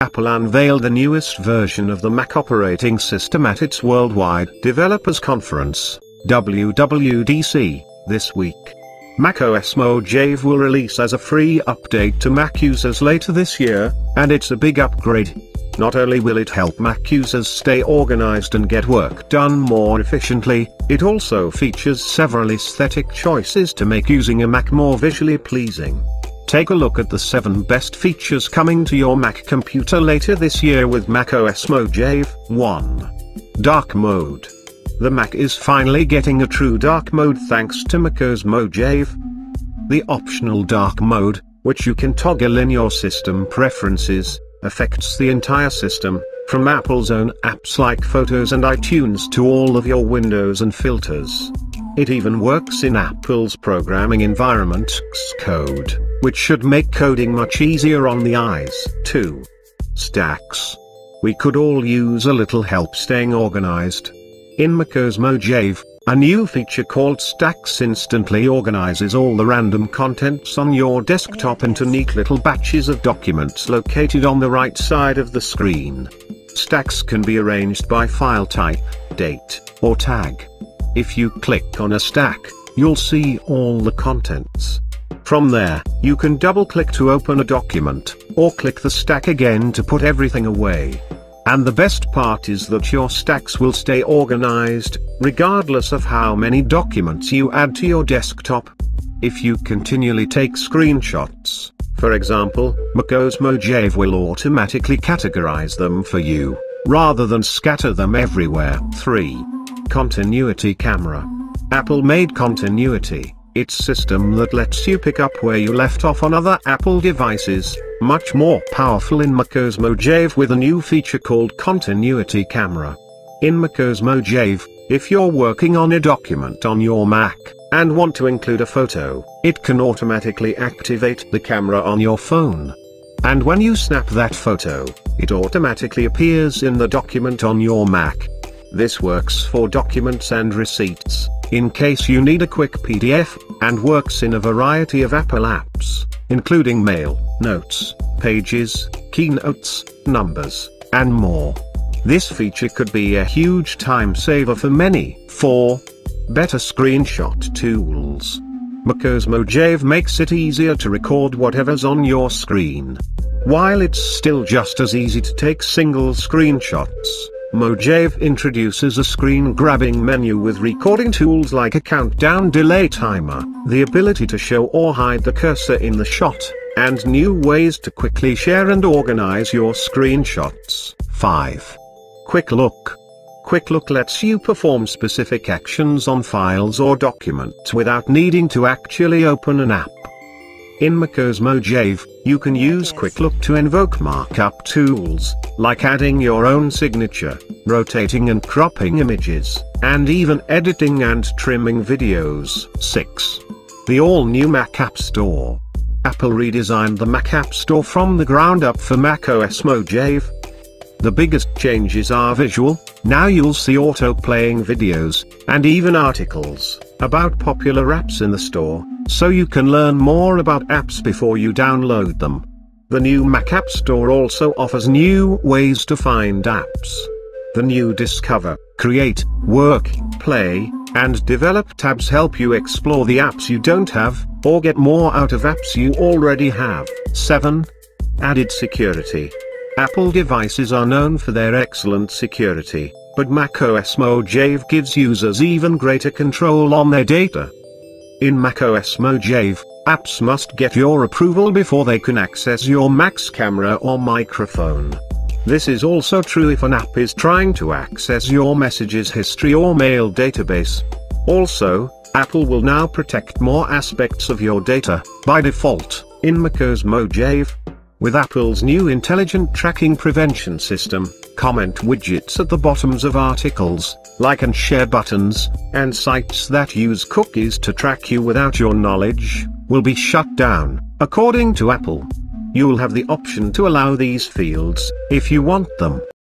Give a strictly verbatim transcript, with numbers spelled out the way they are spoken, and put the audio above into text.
Apple unveiled the newest version of the Mac operating system at its Worldwide Developers Conference, W W D C, this week. macOS Mojave will release as a free update to Mac users later this year, and it's a big upgrade. Not only will it help Mac users stay organized and get work done more efficiently, it also features several aesthetic choices to make using a Mac more visually pleasing. Take a look at the seven best features coming to your Mac computer later this year with macOS Mojave. one. Dark Mode. The Mac is finally getting a true dark mode thanks to macOS Mojave. The optional dark mode, which you can toggle in your system preferences, affects the entire system, from Apple's own apps like Photos and iTunes to all of your windows and filters. It even works in Apple's programming environment Xcode, which should make coding much easier on the eyes. two. Stacks. We could all use a little help staying organized. In macOS Mojave, a new feature called Stacks instantly organizes all the random contents on your desktop into neat little batches of documents located on the right side of the screen. Stacks can be arranged by file type, date, or tag. If you click on a stack, you'll see all the contents. From there, you can double-click to open a document, or click the stack again to put everything away. And the best part is that your stacks will stay organized, regardless of how many documents you add to your desktop. If you continually take screenshots, for example, macOS Mojave will automatically categorize them for you, rather than scatter them everywhere. three. Continuity Camera. Apple made Continuity, its system that lets you pick up where you left off on other Apple devices, much more powerful in macOS Mojave with a new feature called Continuity Camera. In macOS Mojave, if you're working on a document on your Mac, and want to include a photo, it can automatically activate the camera on your phone. And when you snap that photo, it automatically appears in the document on your Mac. This works for documents and receipts, in case you need a quick P D F, and works in a variety of Apple apps, including Mail, Notes, Pages, Keynotes, Numbers, and more. This feature could be a huge time saver for many. four. Better Screenshot Tools. macOS Mojave makes it easier to record whatever's on your screen. While it's still just as easy to take single screenshots, Mojave introduces a screen-grabbing menu with recording tools like a countdown delay timer, the ability to show or hide the cursor in the shot, and new ways to quickly share and organize your screenshots. five. Quick Look. Quick Look lets you perform specific actions on files or documents without needing to actually open an app. In macOS Mojave, you can use Quick Look to invoke markup tools, like adding your own signature, rotating and cropping images, and even editing and trimming videos. six. The all-new Mac App Store. Apple redesigned the Mac App Store from the ground up for macOS Mojave. The biggest changes are visual. Now you'll see auto-playing videos, and even articles, about popular apps in the store, so you can learn more about apps before you download them. The new Mac App Store also offers new ways to find apps. The new Discover, Create, Work, Play, and Develop tabs help you explore the apps you don't have, or get more out of apps you already have. seven. Added Security. Apple devices are known for their excellent security, but macOS Mojave gives users even greater control on their data. In macOS Mojave, apps must get your approval before they can access your Mac's camera or microphone. This is also true if an app is trying to access your messages history or mail database. Also, Apple will now protect more aspects of your data, by default, in macOS Mojave. With Apple's new intelligent tracking prevention system, comment widgets at the bottoms of articles, like and share buttons, and sites that use cookies to track you without your knowledge, will be shut down, according to Apple. You'll have the option to allow these fields, if you want them.